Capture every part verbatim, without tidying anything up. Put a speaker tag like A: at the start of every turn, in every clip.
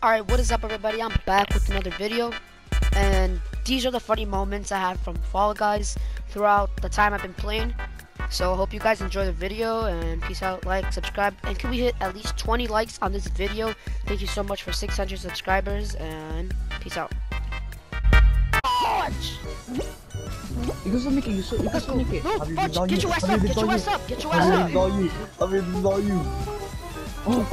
A: Alright, what is up everybody? I'm back with another video, and these are the funny moments I had from Fall Guys throughout the time I've been playing. So I hope you guys enjoy the video, and peace out, like, subscribe, and can we hit at least twenty likes on this video? Thank you so much for six hundred subscribers, and peace out. Fudge!
B: Ikaw sa Mickey, ikaw sa Mickey.
A: No, Fudge, get your ass up, get your ass up, get your ass up!
B: I will you, I will you. Oh.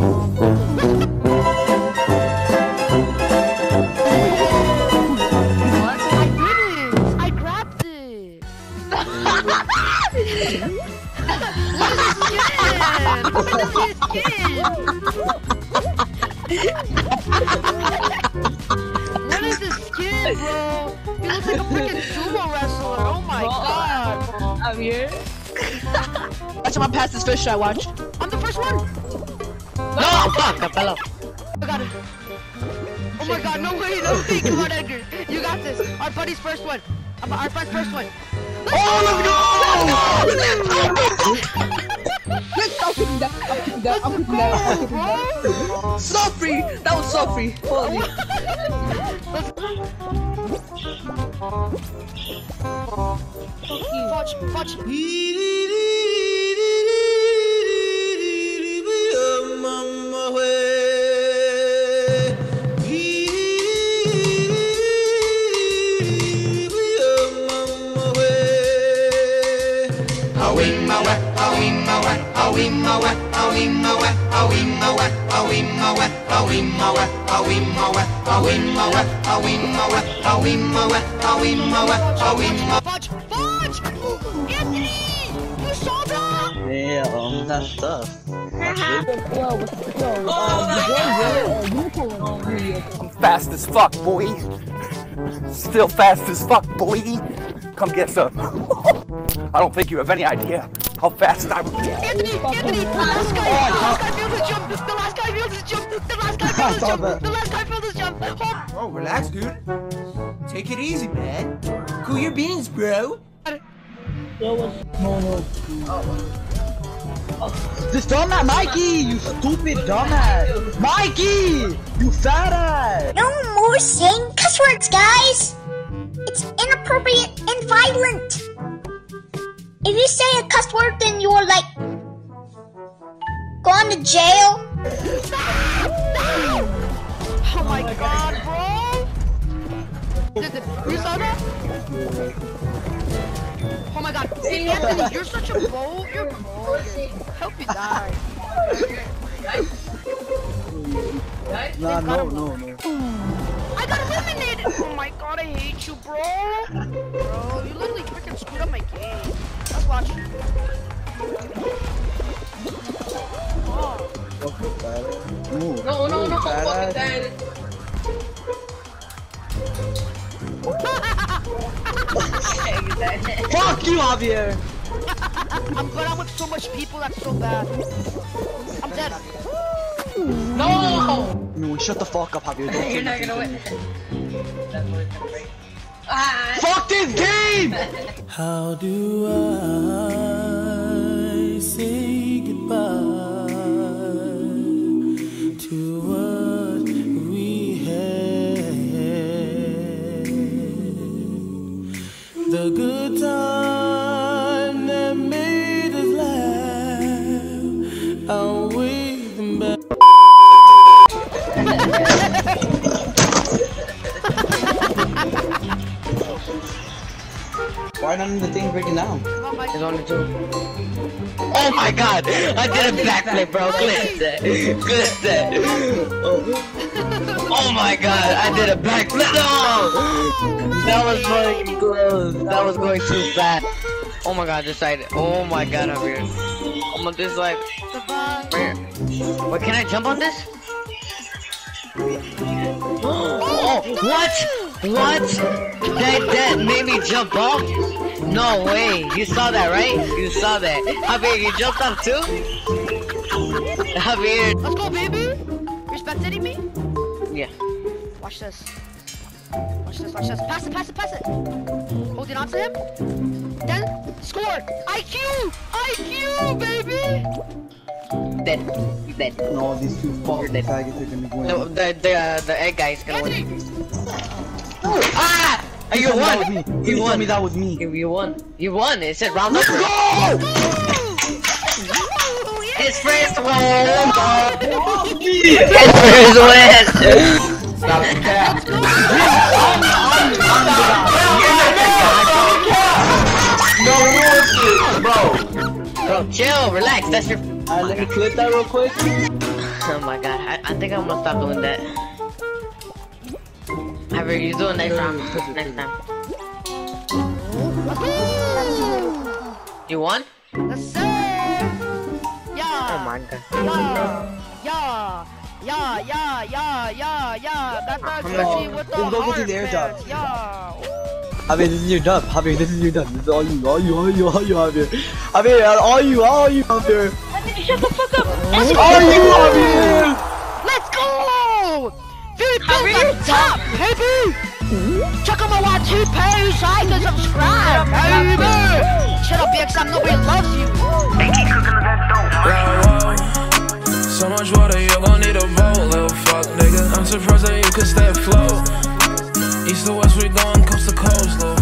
A: What is this skin, bro? He looks like a freaking sumo wrestler. Oh my god.
C: I'm here. Watch him pass this fish. I watch.
A: I'm the first one.
C: No, fuck, I fell off.
A: I got it. Oh my god, no way, no way. Come on, Edgar. You got this. Our buddy's first one. I'm our friend's first one.
B: Oh, let's go! I'm kicking that, I'm kicking that, I'm kicking that, I'm kicking that.
C: So free! That was so free! Holy.
A: Fudge, fudge. Fudge, fudge! Anthony! You saw that?
B: Damn, that's tough.
D: I'm fast as fuck, boy. Still fast as fuck, boy. Come get some. I don't think you have any idea how fast I was.
A: Anthony, Anthony, the last guy, the last guy failed his jump. The last guy failed his jump. The last guy failed his jump. The last guy failed his jump. Oh,
E: oh relax, dude. Take it easy, man. Cool your beans, bro.
B: No, no. This dumbass, Mikey, you stupid dumbass. Mikey, you fat ass.
F: No more saying cuss words, guys. It's inappropriate and violent. If you say a cuss word, then you're like going to jail.
A: oh my god, bro! Did the, you saw that? Oh my god, hey, Anthony, you're such a bold. You're bold. Hope you die.
B: Nah, no, no, no.
A: I got eliminated! Oh my god, I hate you, bro! Bro, you literally freaking screwed up my game. Let's watch. Oh.
C: No, no, no, fucking dead.
B: Fuck you, Javier!
A: I'm but I'm with so much people, that's so bad. I'm dead.
C: No!
B: No, shut the fuck up, Javier. Don't
C: You're not gonna win. Ah.
B: Fuck this game!
G: How do I say goodbye to what we had? The good time that made us laugh, I'll wave them back.
B: Why none of the things breaking down?
C: It's only two. Oh my god! I did a backflip, bro. Clip that. Clip that. Oh my god! I did a backflip. No! That was fucking close. That was going too fast. Oh my god, this side. Oh my god, I'm here. I'm on this side. Where? Wait, can I jump on this? Oh, what? What? That that made me jump off? No way. You saw that, right? You saw that. Javier, you jumped off too? Javier.
A: Let's go, baby! You're spectating me?
C: Yeah.
A: Watch this. Watch this, watch this. Pass it, pass it, pass it! Hold it on to him. Then, score! I Q! I Q, baby!
C: Dead. He's dead.
B: No, these two fucking
C: dead.
B: faggots are gonna win.
C: No, the the uh, the egg guy is gonna win. Ah!
B: Please
C: You
B: tell me that
C: won!
B: was me.
C: You
B: Please tell
C: won!
B: me that was me.
C: You, you won! You won! It said round over. His first win! His first win!
B: Stop the cap. No bullshit, bro.
C: Bro, chill, relax. That's your.
B: Alright, let me clip that real quick.
C: Oh my god, I, I think I'm gonna stop doing that. However, you do it next time. Next time. You won?
A: Yes, sir. Yeah.
C: Oh my god.
A: Yeah. Yeah. Yeah. Yeah. Yeah. Yeah. That
C: I'm
A: girl
C: not-
A: see with the
B: Then go get
A: hard
B: to the airdrop.
A: pants. Yeah.
B: Javier, this is your dub. Javier, this is your dub. This is all you, all you, all you, all you, Javier. Javier, all you, all you, Javier.
A: Shut the fuck up.
B: All you, Javier.
A: Let's go. Dude, on top, baby. Check out my Y two page, like and subscribe, baby. Shut up, bitch. I'm nobody loves you.
G: So much water, you're gonna need a boat, little fuck nigga. I'm surprised that you could stay afloat. East to west, we going coast to coast, little